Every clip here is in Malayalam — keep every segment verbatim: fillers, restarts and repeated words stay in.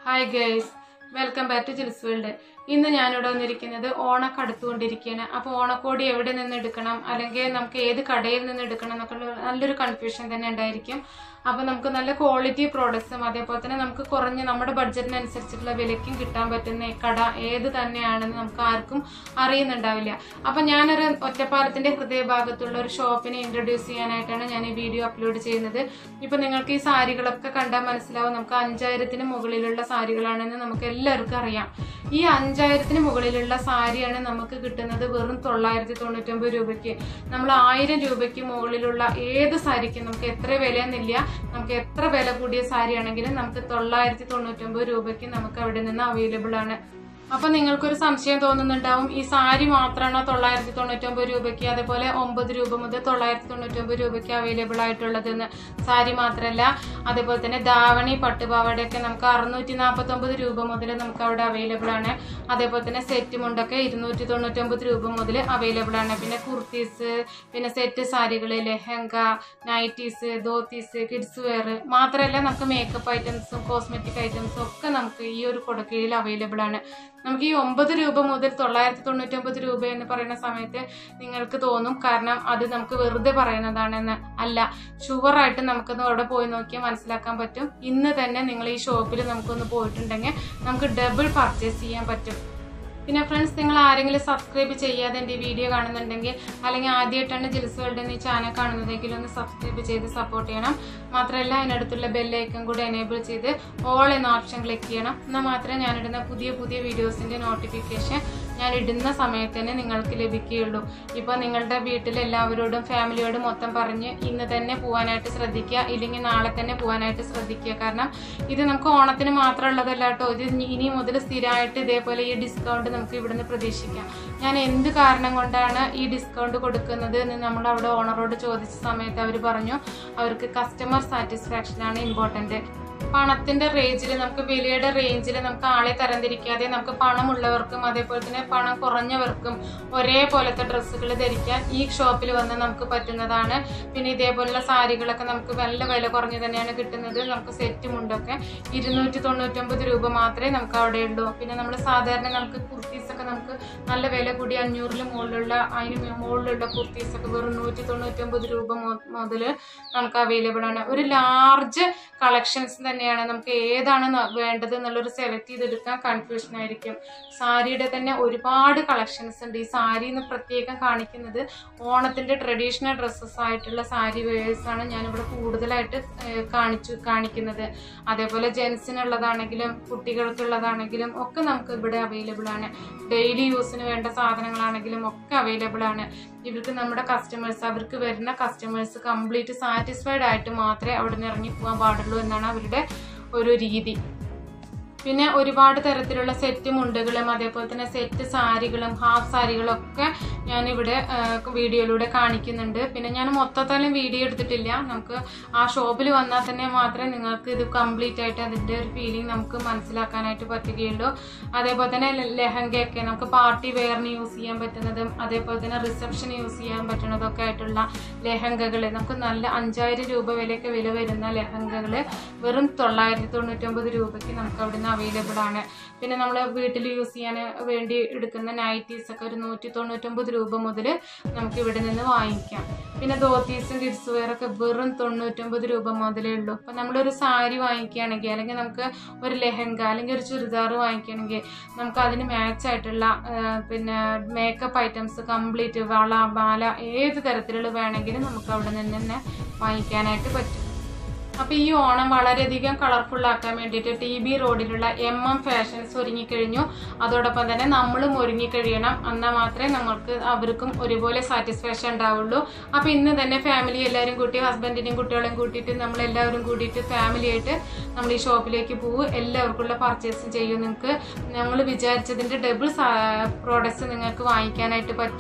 Hi guys, welcome back to Jill's World. ഇന്ന് ഞാൻ ഇവിടെ വന്നിരിക്കുന്നത് ഓണക്ക അടുത്തുകൊണ്ടിരിക്കുകയാണ്. അപ്പോൾ ഓണക്കോടി എവിടെ നിന്ന് എടുക്കണം അല്ലെങ്കിൽ നമുക്ക് ഏത് കടയിൽ നിന്ന് എടുക്കണം എന്നൊക്കെ നല്ലൊരു കൺഫ്യൂഷൻ തന്നെ ഉണ്ടായിരിക്കും. അപ്പോൾ നമുക്ക് നല്ല ക്വാളിറ്റി പ്രോഡക്ട്സും അതേപോലെ തന്നെ നമുക്ക് കുറഞ്ഞ നമ്മുടെ ബഡ്ജറ്റിനനുസരിച്ചിട്ടുള്ള വിലയ്ക്കും കിട്ടാൻ പറ്റുന്ന കട ഏത് തന്നെയാണെന്ന് നമുക്ക് ആർക്കും അറിയുന്നുണ്ടാവില്ല. അപ്പോൾ ഞാനൊരു ഒറ്റപ്പാലത്തിന്റെ ഹൃദയഭാഗത്തുള്ള ഒരു ഷോപ്പിനെ ഇൻട്രൊഡ്യൂസ് ചെയ്യാനായിട്ടാണ് ഞാൻ ഈ വീഡിയോ അപ്ലോഡ് ചെയ്യുന്നത്. ഇപ്പോൾ നിങ്ങൾക്ക് ഈ സാരികളൊക്കെ കണ്ടാൽ മനസ്സിലാവും നമുക്ക് അഞ്ചായിരത്തിന് മുകളിലുള്ള സാരികളാണെന്ന് നമുക്ക് എല്ലാവർക്കും അറിയാം. ഈ അഞ്ചായിരത്തിന് മുകളിലുള്ള സാരിയാണ് നമുക്ക് കിട്ടുന്നത് വെറും തൊള്ളായിരത്തി തൊണ്ണൂറ്റൊമ്പത് രൂപയ്ക്ക്. നമ്മൾ ആയിരം രൂപയ്ക്ക് മുകളിലുള്ള ഏത് സാരിക്കും നമുക്ക് എത്ര വിലയെന്നില്ല, നമുക്ക് എത്ര വില കൂടിയ സാരി ആണെങ്കിലും നമുക്ക് തൊള്ളായിരത്തി തൊണ്ണൂറ്റൊമ്പത് രൂപയ്ക്ക് നമുക്ക് അവിടെ നിന്ന് അവൈലബിൾ ആണ്. അപ്പൊ നിങ്ങൾക്കൊരു സംശയം തോന്നുന്നുണ്ടാവും, ഈ സാരി മാത്രമാണോ തൊള്ളായിരത്തി തൊണ്ണൂറ്റൊമ്പത് രൂപയ്ക്ക് അതേപോലെ ഒമ്പത് രൂപ മുതൽ തൊള്ളായിരത്തി തൊണ്ണൂറ്റൊമ്പത് രൂപയ്ക്ക് അവൈലബിൾ ആയിട്ടുള്ളതെന്ന്. സാരി മാത്രമല്ല, അതേപോലെ തന്നെ ധാവണി പട്ടുപാവാടയൊക്കെ നമുക്ക് അറുന്നൂറ്റി നാൽപ്പത്തി ഒമ്പത് രൂപ മുതൽ നമുക്ക് അവിടെ അവൈലബിൾ ആണ്. അതേപോലെ തന്നെ സെറ്റ് മുണ്ടൊക്കെ ഇരുന്നൂറ്റി തൊണ്ണൂറ്റൊമ്പത് രൂപ മുതൽ അവൈലബിൾ ആണ്. പിന്നെ കുർത്തീസ്, പിന്നെ സെറ്റ് സാരികൾ, lehenga, nighties, dhotis, kids wear മാത്രമല്ല നമുക്ക് മേക്കപ്പ് ഐറ്റംസും കോസ്മെറ്റിക് ഐറ്റംസും ഒക്കെ നമുക്ക് ഈ ഒരു കുടക്കീഴിൽ അവൈലബിൾ ആണ്. നമുക്ക് ഈ ഒമ്പത് രൂപ മുതൽ തൊള്ളായിരത്തി തൊണ്ണൂറ്റി ഒമ്പത് രൂപ എന്ന് പറയുന്ന സമയത്ത് നിങ്ങൾക്ക് തോന്നും കാരണം അത് നമുക്ക് വെറുതെ പറയുന്നതാണെന്ന്. അല്ല, ഷുവറായിട്ട് നമുക്കൊന്ന് അവിടെ പോയി നോക്കിയാൽ മനസ്സിലാക്കാൻ പറ്റും. ഇന്ന് തന്നെ നിങ്ങൾ ഈ ഷോപ്പിൽ നമുക്കൊന്ന് പോയിട്ടുണ്ടെങ്കിൽ നമുക്ക് ഡബിൾ പർച്ചേസ് ചെയ്യാൻ പറ്റും. പിന്നെ ഫ്രണ്ട്സ്, നിങ്ങൾ ആരെങ്കിലും സബ്സ്ക്രൈബ് ചെയ്യാതെ എൻ്റെ വീഡിയോ കാണുന്നുണ്ടെങ്കിൽ അല്ലെങ്കിൽ ആദ്യമായിട്ടാണ് ജിൽസ് വേൾഡ് എന്ന ഈ ചാനൽ കാണുന്നതെങ്കിൽ ഒന്ന് സബ്സ്ക്രൈബ് ചെയ്ത് സപ്പോർട്ട് ചെയ്യണം. മാത്രമല്ല അതിനടുത്തുള്ള ബെല്ലൈക്കൺ കൂടെ എനേബിൾ ചെയ്ത് ഓൾ എന്ന ഓപ്ഷൻ ക്ലിക്ക് ചെയ്യണം. എന്നാൽ മാത്രമേ ഞാനിടുന്ന പുതിയ പുതിയ വീഡിയോസിൻ്റെ നോട്ടിഫിക്കേഷൻ ഞാൻ ഇടുന്ന സമയത്ത് തന്നെ നിങ്ങൾക്ക് ലഭിക്കുകയുള്ളൂ. ഇപ്പോൾ നിങ്ങളുടെ വീട്ടിലെല്ലാവരോടും ഫാമിലിയോടും മൊത്തം പറഞ്ഞ് ഇന്ന് തന്നെ പോകാനായിട്ട് ശ്രദ്ധിക്കുക, ഇല്ലെങ്കിൽ നാളെ തന്നെ പോകാനായിട്ട് ശ്രദ്ധിക്കുക. കാരണം ഇത് നമുക്ക് ഓണത്തിന് മാത്രമുള്ളതല്ല കേട്ടോ, ഇത് ഇനി മുതൽ സ്ഥിരമായിട്ട് ഇതേപോലെ ഈ ഡിസ്കൗണ്ട് നമുക്ക് ഇവിടുന്ന് പ്രതീക്ഷിക്കാം. ഞാൻ എന്ത് കാരണം കൊണ്ടാണ് ഈ ഡിസ്കൗണ്ട് കൊടുക്കുന്നത് എന്ന് നമ്മൾ അവിടെ ഓണറോട് ചോദിച്ച സമയത്ത് അവർ പറഞ്ഞു അവർക്ക് കസ്റ്റമർ സാറ്റിസ്ഫാക്ഷനാണ് ഇമ്പോർട്ടൻറ്റ്. പണത്തിന്റെ റേഞ്ചിൽ നമുക്ക് വിലയുടെ റേഞ്ചിൽ നമുക്ക് ആളെ തരംതിരിക്കാതെ നമുക്ക് പണമുള്ളവർക്കും അതേപോലെ തന്നെ പണം കുറഞ്ഞവർക്കും ഒരേപോലത്തെ ഡ്രസ്സുകൾ ധരിക്കാൻ ഈ ഷോപ്പിൽ വന്ന് നമുക്ക് പറ്റുന്നതാണ്. പിന്നെ ഇതേപോലുള്ള സാരികളൊക്കെ നമുക്ക് നല്ല വില കുറഞ്ഞ് തന്നെയാണ് കിട്ടുന്നത്. നമുക്ക് സെറ്റും ഉണ്ടൊക്കെ ഇരുന്നൂറ്റി തൊണ്ണൂറ്റൊമ്പത് രൂപ മാത്രമേ നമുക്ക് അവിടെ ഉള്ളൂ. പിന്നെ നമ്മൾ സാധാരണ നമുക്ക് കുർത്തീസൊക്കെ നമുക്ക് നല്ല വില കൂടി അഞ്ഞൂറിന് മുകളിലുള്ള അതിന് മുകളിലുള്ള കുർത്തീസൊക്കെ വെറും നൂറ്റി തൊണ്ണൂറ്റൊമ്പത് രൂപ മുതൽ നമുക്ക് അവൈലബിൾ ആണ്. ഒരു ലാർജ് കളക്ഷൻസ് തന്നെയാണ്. നമുക്ക് ഏതാണ് വേണ്ടത് എന്നുള്ളൊരു സെലക്ട് ചെയ്തെടുക്കാൻ കൺഫ്യൂഷൻ ആയിരിക്കും. സാരിയുടെ തന്നെ ഒരുപാട് കളക്ഷൻസ് ഉണ്ട്. ഈ സാരി എന്ന് പ്രത്യേകം കാണിക്കുന്നത് ഓണത്തിന്റെ ട്രഡീഷണൽ ഡ്രസ്സസ് ആയിട്ടുള്ള സാരി വേഴ്സ് ആണ് ഞാനിവിടെ കൂടുതലായിട്ട് കാണിച്ചു കാണിക്കുന്നത്. അതേപോലെ ജെൻസിനുള്ളതാണെങ്കിലും കുട്ടികൾക്കുള്ളതാണെങ്കിലും ഒക്കെ നമുക്ക് ഇവിടെ അവൈലബിൾ ആണ്. ഡെയിലി യൂസിന് വേണ്ട സാധനങ്ങളാണെങ്കിലും ഒക്കെ അവൈലബിൾ ആണ്. ഇവർക്ക് നമ്മുടെ കസ്റ്റമേഴ്സ് അവർക്ക് വരുന്ന കസ്റ്റമേഴ്സ് കംപ്ലീറ്റ് സാറ്റിസ്ഫൈഡ് ആയിട്ട് മാത്രമേ അവിടെ നിന്ന് ഇറങ്ങി പോകാൻ പാടുള്ളൂ എന്നാണ് അവരുടെ ഒരു രീതി. പിന്നെ ഒരുപാട് തരത്തിലുള്ള സെറ്റ് മുണ്ടുകളും അതേപോലെ തന്നെ സെറ്റ് സാരികളും ഹാഫ് സാരികളും ഒക്കെ ഞാനിവിടെ വീഡിയോയിലൂടെ കാണിക്കുന്നുണ്ട്. പിന്നെ ഞാൻ മൊത്തത്തിലും വീഡിയോ എടുത്തിട്ടില്ല. നമുക്ക് ആ ഷോപ്പിൽ വന്നാൽ തന്നെ മാത്രമേ നിങ്ങൾക്ക് ഇത് കംപ്ലീറ്റ് ആയിട്ട് അതിൻ്റെ ഒരു ഫീലിംഗ് നമുക്ക് മനസ്സിലാക്കാനായിട്ട് പറ്റുകയുള്ളൂ. അതേപോലെ തന്നെ ലെഹങ്കയൊക്കെ നമുക്ക് പാർട്ടി വെയറിന് യൂസ് ചെയ്യാൻ പറ്റുന്നതും അതേപോലെ തന്നെ റിസപ്ഷന് യൂസ് ചെയ്യാൻ പറ്റുന്നതൊക്കെ ആയിട്ടുള്ള ലെഹങ്കകൾ നമുക്ക് നല്ല അഞ്ചായിരം രൂപ വിലയൊക്കെ വില വരുന്ന ലെഹങ്കകൾ വെറും തൊള്ളായിരത്തി തൊണ്ണൂറ്റൊമ്പത് രൂപയ്ക്ക് നമുക്ക് അവിടുന്ന് അവൈലബിൾ ആണ്. പിന്നെ നമ്മൾ വീട്ടിൽ യൂസ് ചെയ്യാൻ വേണ്ടി എടുക്കുന്ന നൈറ്റീസ് ഒക്കെ ഒരു നൂറ്റി തൊണ്ണൂറ്റൊമ്പത് രൂപ മുതൽ നമുക്ക് ഇവിടെ നിന്ന് വാങ്ങിക്കാം. പിന്നെ ധോത്തീസും കിഡ്സ് വെയറൊക്കെ വെറും തൊണ്ണൂറ്റൊമ്പത് രൂപ മുതലേ ഉള്ളൂ. അപ്പം നമ്മളൊരു സാരി വാങ്ങിക്കുകയാണെങ്കിൽ അല്ലെങ്കിൽ നമുക്ക് ഒരു ലെഹങ്ക അല്ലെങ്കിൽ ഒരു ചുരിദാർ വാങ്ങിക്കുകയാണെങ്കിൽ നമുക്ക് അതിന് മാച്ച് ആയിട്ടുള്ള പിന്നെ മേക്കപ്പ് ഐറ്റംസ് കംപ്ലീറ്റ് വള മാല ഏത് തരത്തിലുള്ള വേണമെങ്കിലും നമുക്ക് അവിടെ നിന്ന് തന്നെ വാങ്ങിക്കാനായിട്ട് പറ്റും. അപ്പോൾ ഈ ഓണം വളരെയധികം കളർഫുൾ ആക്കാൻ വേണ്ടിയിട്ട് ടി ബി റോഡിലുള്ള എം എം ഫാഷൻസ് ഒരുങ്ങിക്കഴിഞ്ഞു. അതോടൊപ്പം തന്നെ നമ്മളും ഒരുങ്ങിക്കഴിയണം. എന്നാൽ മാത്രമേ നമ്മൾക്ക് അവർക്കും ഒരുപോലെ സാറ്റിസ്ഫാക്ഷൻ ഉണ്ടാവുള്ളൂ. അപ്പോൾ ഇന്ന് തന്നെ ഫാമിലി എല്ലാവരും കൂട്ടി ഹസ്ബൻഡിനെയും കുട്ടികളെയും കൂട്ടിയിട്ട് നമ്മളെല്ലാവരും കൂട്ടിയിട്ട് ഫാമിലിയായിട്ട് നമ്മൾ ഈ ഷോപ്പിലേക്ക് പോകും. എല്ലാവർക്കുള്ള പർച്ചേസും ചെയ്യും. നിങ്ങൾക്ക് നമ്മൾ വിചാരിച്ചതിൻ്റെ ഡബിൾ പ്രോഡക്റ്റ്സ് നിങ്ങൾക്ക് വാങ്ങിക്കാനായിട്ട് പറ്റും.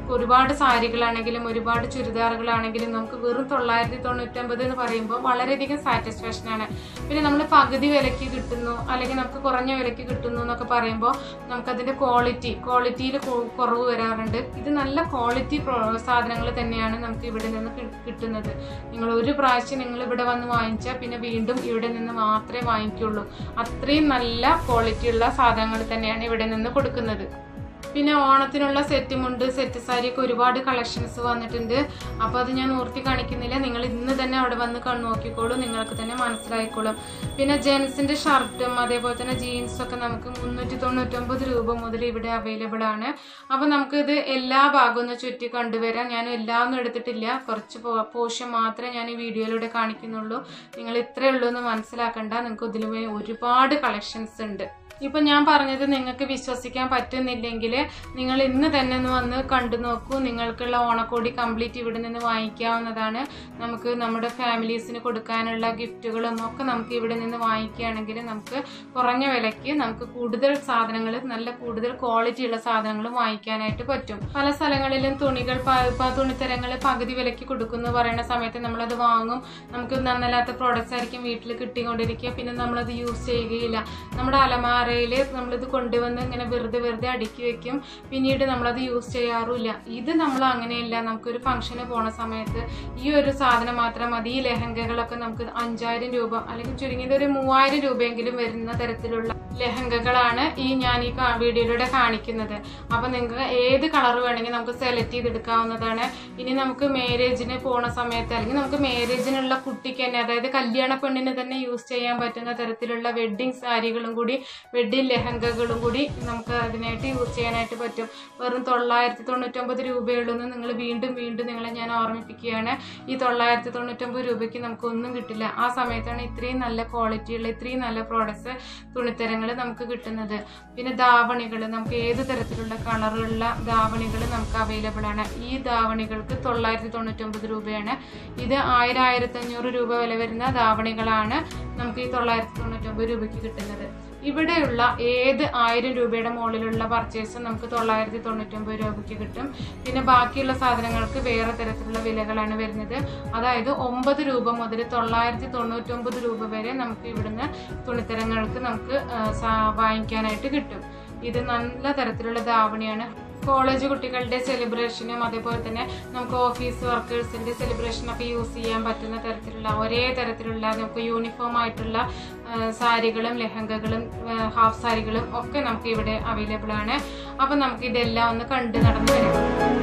ഒരുപാട് സാരികളാണെങ്കിലും ഒരുപാട് ചുരിദാറുകളാണെങ്കിലും നമുക്ക് വെറും തൊള്ളായിരത്തി തൊണ്ണൂറ്റൊമ്പത് എന്ന് പറയുമ്പോൾ വളരെയധികം സാറ്റിസ്ഫാക്ഷൻ ആണ്. പിന്നെ നമ്മൾ പകുതി വിലയ്ക്ക് കിട്ടുന്നു അല്ലെങ്കിൽ നമുക്ക് കുറഞ്ഞ വിലയ്ക്ക് കിട്ടുന്നു എന്നൊക്കെ പറയുമ്പോൾ നമുക്കതിൻ്റെ ക്വാളിറ്റി ക്വാളിറ്റിയിൽ കുറവ് വരാറുണ്ട്. ഇത് നല്ല ക്വാളിറ്റി സാധനങ്ങൾ തന്നെയാണ് നമുക്ക് ഇവിടെ നിന്ന് കിട്ടുന്നത്. നിങ്ങൾ ഒരു പ്രാവശ്യം നിങ്ങൾ ഇവിടെ വന്ന് വാങ്ങിച്ചാൽ പിന്നെ വീണ്ടും ഇവിടെ നിന്ന് മാത്രമേ വാങ്ങിക്കുള്ളൂ. അത്രയും നല്ല ക്വാളിറ്റിയുള്ള സാധനങ്ങൾ തന്നെയാണ് ഇവിടെ നിന്ന് കൊടുക്കുന്നത്. പിന്നെ ഓണത്തിനുള്ള സെറ്റ് മുണ്ട് സെറ്റ് സാരിയൊക്കെ ഒരുപാട് കളക്ഷൻസ് വന്നിട്ടുണ്ട്. അപ്പോൾ അത് ഞാൻ ഓർത്തി കാണിക്കുന്നില്ല, നിങ്ങൾ ഇന്ന് തന്നെ അവിടെ വന്ന് കണ്ണു നോക്കിക്കോളൂ, നിങ്ങൾക്ക് തന്നെ മനസ്സിലായിക്കോളും. പിന്നെ ജെൻസിൻ്റെ ഷർട്ടും അതേപോലെ തന്നെ ജീൻസൊക്കെ നമുക്ക് മുന്നൂറ്റി തൊണ്ണൂറ്റൊമ്പത് രൂപ മുതൽ ഇവിടെ അവൈലബിൾ ആണ്. അപ്പോൾ നമുക്കിത് എല്ലാ ഭാഗവും ഒന്ന് ചുറ്റി കണ്ടുവരാം. ഞാൻ എല്ലാം ഒന്നും എടുത്തിട്ടില്ല, കുറച്ച് പോർഷൻ മാത്രമേ ഞാൻ ഈ വീഡിയോയിലൂടെ കാണിക്കുന്നുള്ളൂ. നിങ്ങൾ ഇത്രയേ ഉള്ളൂ എന്ന് മനസ്സിലാക്കണ്ട, നിങ്ങൾക്ക് ഇതിൽ ഒരുപാട് കളക്ഷൻസ് ഉണ്ട്. ഇപ്പം ഞാൻ പറഞ്ഞത് നിങ്ങൾക്ക് വിശ്വസിക്കാൻ പറ്റുന്നില്ലെങ്കിൽ നിങ്ങൾ ഇന്ന് തന്നെ ഒന്ന് വന്ന് കണ്ടു നോക്കൂ. നിങ്ങൾക്കുള്ള ഓണക്കോടി കംപ്ലീറ്റ് ഇവിടെ നിന്ന് വാങ്ങിക്കാവുന്നതാണ്. നമുക്ക് നമ്മുടെ ഫാമിലീസിന് കൊടുക്കാനുള്ള ഗിഫ്റ്റുകളും ഒക്കെ നമുക്ക് ഇവിടെ നിന്ന് വാങ്ങിക്കുകയാണെങ്കിൽ നമുക്ക് കുറഞ്ഞ വിലയ്ക്ക് നമുക്ക് കൂടുതൽ സാധനങ്ങൾ, നല്ല കൂടുതൽ ക്വാളിറ്റി ഉള്ള സാധനങ്ങളും വാങ്ങിക്കാനായിട്ട് പറ്റും. പല സ്ഥലങ്ങളിലും തുണികൾ തുണിത്തരങ്ങൾ പകുതി വിലയ്ക്ക് കൊടുക്കുന്നു പറയുന്ന സമയത്ത് നമ്മളത് വാങ്ങും. നമുക്ക് നന്നല്ലാത്ത പ്രോഡക്റ്റ്സ് ആയിരിക്കും വീട്ടിൽ കിട്ടിക്കൊണ്ടിരിക്കുക. പിന്നെ നമ്മളത് യൂസ് ചെയ്യുകയില്ല. നമ്മുടെ അലമാര നമ്മളിത് കൊണ്ടുവന്ന് ഇങ്ങനെ വെറുതെ വെറുതെ അടുക്കി വെക്കും, പിന്നീട് നമ്മളത് യൂസ് ചെയ്യാറുമില്ല. ഇത് നമ്മൾ അങ്ങനെയല്ല. നമുക്കൊരു ഫംഗ്ഷന് പോണ സമയത്ത് ഈ ഒരു സാധനം മാത്രം മതി. ഈ ലെഹങ്കകളൊക്കെ നമുക്ക് അഞ്ചായിരം രൂപ അല്ലെങ്കിൽ ചുരുങ്ങിയത് ഒരു മൂവായിരം രൂപയെങ്കിലും വരുന്ന തരത്തിലുള്ള ലെഹങ്കകളാണ് ഈ ഞാൻ ഈ വീഡിയോയിലൂടെ കാണിക്കുന്നത്. അപ്പൊ നിങ്ങൾക്ക് ഏത് കളർ വേണമെങ്കിൽ നമുക്ക് സെലക്ട് ചെയ്തെടുക്കാവുന്നതാണ്. ഇനി നമുക്ക് മാരേജിന് പോണ സമയത്ത് അല്ലെങ്കിൽ നമുക്ക് മാരേജിനുള്ള കുട്ടിക്ക് തന്നെ, അതായത് കല്യാണ പെണ്ണിന് തന്നെ യൂസ് ചെയ്യാൻ പറ്റുന്ന തരത്തിലുള്ള വെഡ്ഡിങ് സാരികളും കൂടി വെഡ്ഡിങ് ലെഹങ്കകളും കൂടി നമുക്ക് അതിനായിട്ട് യൂസ് ചെയ്യാനായിട്ട് പറ്റും. വെറും തൊള്ളായിരത്തി തൊണ്ണൂറ്റൊമ്പത് രൂപയുള്ളൂന്ന് നിങ്ങൾ വീണ്ടും വീണ്ടും നിങ്ങളെ ഞാൻ ഓർമ്മിപ്പിക്കുകയാണ്. ഈ തൊള്ളായിരത്തി തൊണ്ണൂറ്റൊമ്പത് രൂപയ്ക്ക് നമുക്കൊന്നും കിട്ടില്ല. ആ സമയത്താണ് ഇത്രയും നല്ല ക്വാളിറ്റിയുള്ള ഇത്രയും നല്ല പ്രോഡക്ട്സ് തുണിത്തരങ്ങൾ നമുക്ക് കിട്ടുന്നത്. പിന്നെ ധാവണികൾ, നമുക്ക് ഏത് തരത്തിലുള്ള കളറുള്ള ധാവണികൾ നമുക്ക് അവൈലബിൾ ആണ്. ഈ ധാവണികൾക്ക് തൊള്ളായിരത്തി തൊണ്ണൂറ്റൊമ്പത് രൂപയാണ്. ഇത് ആയിരം ആയിരത്തി അഞ്ഞൂറ് രൂപ വില വരുന്ന ധാവണികളാണ് നമുക്ക് ഈ തൊള്ളായിരത്തി തൊണ്ണൂറ്റൊമ്പത് രൂപയ്ക്ക് കിട്ടുന്നത്. ഇവിടെയുള്ള ഏത് ആയിരം രൂപയുടെ മുകളിലുള്ള പർച്ചേസും നമുക്ക് തൊള്ളായിരത്തി തൊണ്ണൂറ്റൊമ്പത് രൂപയ്ക്ക് കിട്ടും. പിന്നെ ബാക്കിയുള്ള സാധനങ്ങൾക്ക് വേറെ തരത്തിലുള്ള വിലകളാണ് വരുന്നത്. അതായത് ഒമ്പത് രൂപ മുതൽ തൊള്ളായിരത്തി തൊണ്ണൂറ്റൊമ്പത് രൂപ വരെ നമുക്ക് ഇവിടുന്ന് തുണിത്തരങ്ങൾക്ക് നമുക്ക് വാങ്ങിക്കാനായിട്ട് കിട്ടും. ഇത് നല്ല തരത്തിലുള്ള ധാവണിയാണ്. കോളേജ് കുട്ടികളുടെ സെലിബ്രേഷനും അതേപോലെ തന്നെ നമുക്ക് ഓഫീസ് വർക്കേഴ്സിൻ്റെ സെലിബ്രേഷനൊക്കെ യൂസ് ചെയ്യാൻ പറ്റുന്ന തരത്തിലുള്ള ഒരേ തരത്തിലുള്ള നമുക്ക് യൂണിഫോം ആയിട്ടുള്ള സാരികളും ലെഹങ്കകളും ഹാഫ് സാരികളും ഒക്കെ നമുക്ക് ഇവിടെ അവൈലബിൾ ആണ്. അപ്പം നമുക്ക് ഇതെല്ലാം ഒന്ന് കണ്ട് നടന്നു വരാം.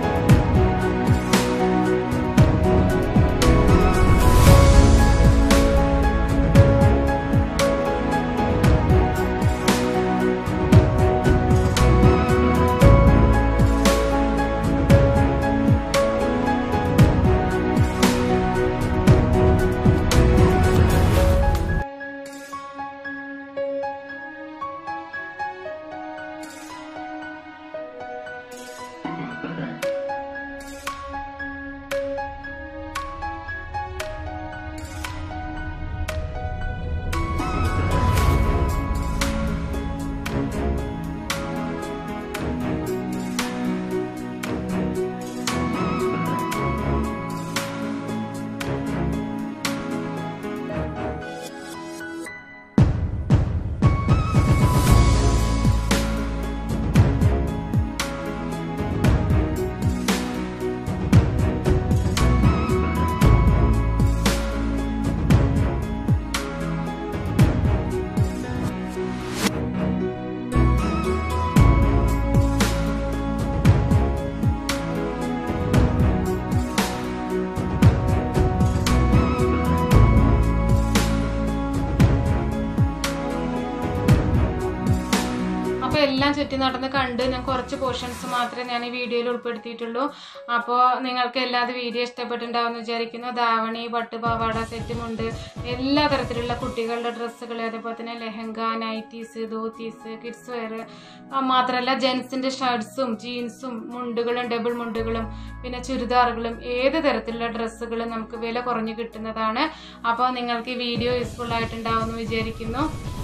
എല്ലാം ചുറ്റി നടന്ന് കണ്ട് ഞാൻ കുറച്ച് പോർഷൻസ് മാത്രമേ ഞാൻ ഈ വീഡിയോയിൽ ഉൾപ്പെടുത്തിയിട്ടുള്ളൂ. അപ്പോൾ നിങ്ങൾക്ക് എല്ലാത് വീഡിയോ ഇഷ്ടപ്പെട്ടിട്ടുണ്ടാവുമെന്ന് വിചാരിക്കുന്നു. ധാവണി, പട്ടുപാവാട, സെറ്റുമുണ്ട്, എല്ലാ തരത്തിലുള്ള കുട്ടികളുടെ ഡ്രസ്സുകൾ, അതേപോലെ തന്നെ lehenga, nighties, dhotis, kids wear, മാത്രമല്ല ജെൻസിൻ്റെ ഷർട്ട്സും ജീൻസും മുണ്ടുകളും ഡബിൾ മുണ്ടുകളും പിന്നെ ചുരിദാറുകളും ഏത് തരത്തിലുള്ള ഡ്രസ്സുകളും നമുക്ക് വില കുറഞ്ഞ് കിട്ടുന്നതാണ്. അപ്പോൾ നിങ്ങൾക്ക് ഈ വീഡിയോ യൂസ്ഫുൾ ആയിട്ടുണ്ടാവുമെന്ന് വിചാരിക്കുന്നു.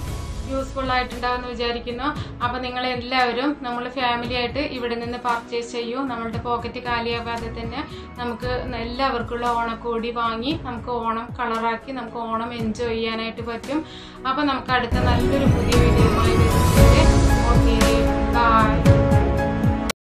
യൂസ്ഫുൾ ആയിട്ടുണ്ടാവുമെന്ന് വിചാരിക്കുന്നു. അപ്പോൾ നിങ്ങളെല്ലാവരും നമ്മൾ ഫാമിലി ആയിട്ട് ഇവിടെ നിന്ന് പർച്ചേസ് ചെയ്യൂ. നമ്മളുടെ പോക്കറ്റ് കാലിയാകാതെ തന്നെ നമുക്ക് എല്ലാവർക്കുള്ള ഓണക്കോടി വാങ്ങി നമുക്ക് ഓണം കളറാക്കി നമുക്ക് ഓണം എൻജോയ് ചെയ്യാനായിട്ട് പറ്റും. അപ്പോൾ നമുക്ക് അടുത്ത നല്ലൊരു പുതിയ വീഡിയോയുമായി വരുന്നത്. Okay, by.